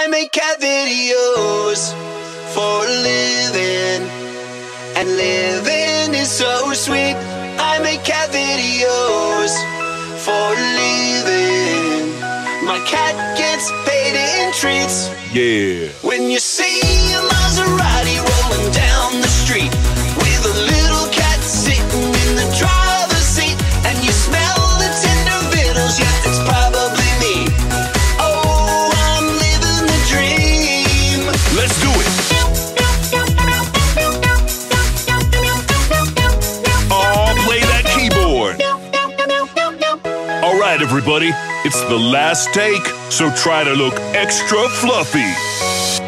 I make cat videos for a living, and living is so sweet. I make cat videos for a living. My cat gets paid in treats. Yeah. When you see a Maserati rolling down the street with a little cat sitting in the driver's seat, and you smell the tender vittles, yeah, it's probably me. Oh, I'm living the dream. Let's do it. Oh, play that keyboard. All right, everybody, it's the last take, so try to look extra fluffy.